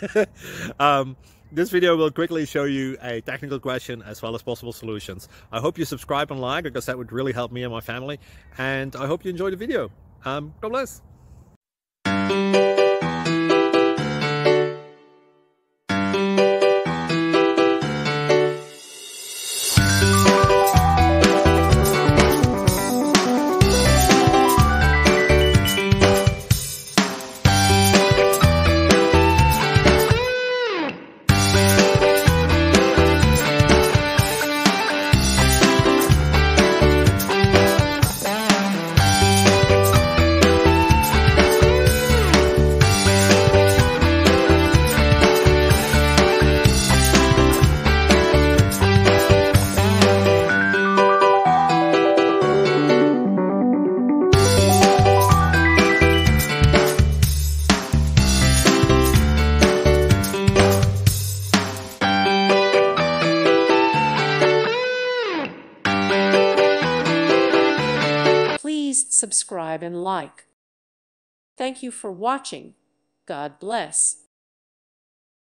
um, this video will quickly show you a technical question as well as possible solutions. I hope you subscribe and like, because that would really help me and my family. And I hope you enjoy the video. God bless. Please subscribe and like. Thank you for watching. God bless.